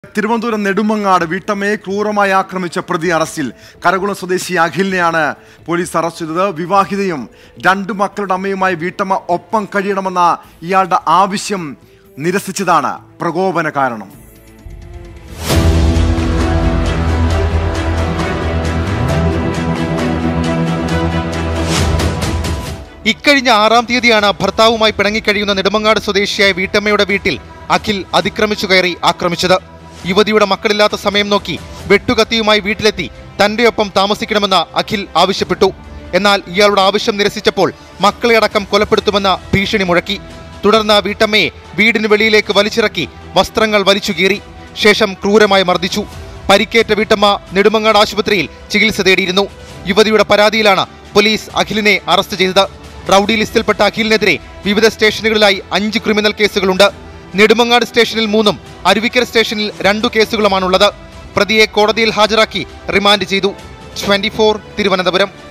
തിരുവനന്തപുരം നെടുമങ്ങാട് വീട്ടമ്മയെ ക്രൂരമായി ആക്രമിച്ച പ്രതി അറസ്റ്റിൽ. കരകുളം സ്വദേശി അഖിലിനെയാണ് പോലീസ് അറസ്റ്റ് ചെയ്തത്. വിവാഹിതയും 2 മക്കളുടെ അമ്മയുമായി വീട്ടമ്മ ഒപ്പം കഴിയണമെന്ന ഇയാളുടെ ആവശ്യം നിരസിച്ചതാണ് പ്രകോപന കാരണം. ഇക്കഴിഞ്ഞ 6-ാം തീയതിയാണ് ഭർത്താവുമായി പിണങ്ങിക്കഴിയുന്ന നെടുമങ്ങാട് സ്വദേശിയായ വീട്ടമ്മയുടെ വീട്ടിൽ അഖിൽ അതിക്രമിച്ചു കയറി ആക്രമിച്ചത്. യുവതിയുടെ മക്കളില്ലാത്ത സമയം നോക്കി വെട്ടുകത്തിയുമായി വീട്ടിലെത്തി തന്റെയൊപ്പം താമസിക്കണമെന്ന് അഖിൽ ആവശ്യപ്പെട്ടു. എന്നാൽ ഇയാളുടെ ആവശ്യം നിരസിച്ചപ്പോൾ മക്കളെ അടക്കം കൊലപ്പെടുത്തുമെന്ന ഭീഷണി മുഴക്കി. തുടർന്ന് വീട്ടമ്മയെ വീടിന് വെളിയിലേക്ക് വലിച്ചിറക്കി വസ്ത്രങ്ങൾ വലിച്ചുകീറി. ശേഷം ക്രൂരമായി മർദ്ദിച്ചു. പരിക്കേറ്റ വീട്ടമ്മ നെടുമങ്ങാട് ആശുപത്രിയിൽ ചികിത്സ തേടിയിരുന്നു. യുവതിയുടെ പരാതിയിലാണ് പോലീസ് അഖിലിനെ അറസ്റ്റ് ചെയ്തത്. റൌഡി ലിസ്റ്റിൽപ്പെട്ട അഖിലിനെതിരെ വിവിധ സ്റ്റേഷനുകളിലായി 5 ക്രിമിനൽ കേസുകളുണ്ട്. നെടുമങ്ങാട് സ്റ്റേഷനിൽ 3-ഉം അരുവിക്കര സ്റ്റേഷനിൽ 2 കേസുകളുമാണുള്ളത്. പ്രതിയെ കോടതിയിൽ ഹാജരാക്കി റിമാൻഡ് ചെയ്തു. 24 തിരുവനന്തപുരം.